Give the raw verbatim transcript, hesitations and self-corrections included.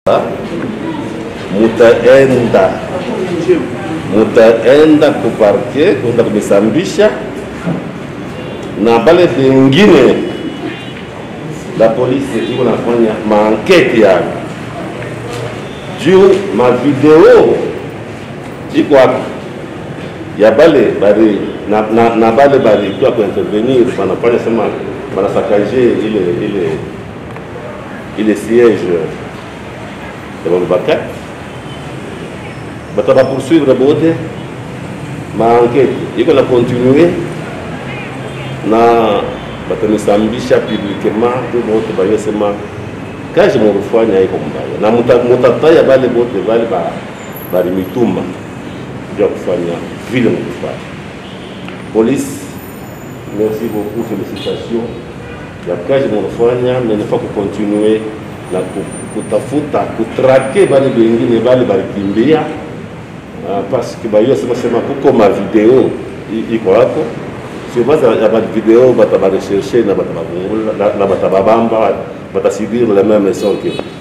mutaenda mutaenda kuparke kwenda kumisambisha na bale bengine la polisi iko nafanya maanketi yao juu mavideo iko hapo ya bale bari na, na, na bale bari kwa kuintervenir wanafanya sema wanasakaje ile ile ile siège de Boubacar bataba poursuivre bote ma enquête iko na continuer na batanisambisha publiquement tout bote bayo sema kaje mo kufanya iko mbaya na mutataya bale bote bale ba bali mitumba ndio kufanya vile mkufanya. Police, merci beaucoup, félicitations. Ya kazi mnafanya, mais il faut que continuer na kutafuta kutrake bali bengine bali balikimbia parce que bayo sema sema kuko ma video iko hapo. Sio basi ya ba video bataba rechercher na bataba na batabamba batasibir la même leçon que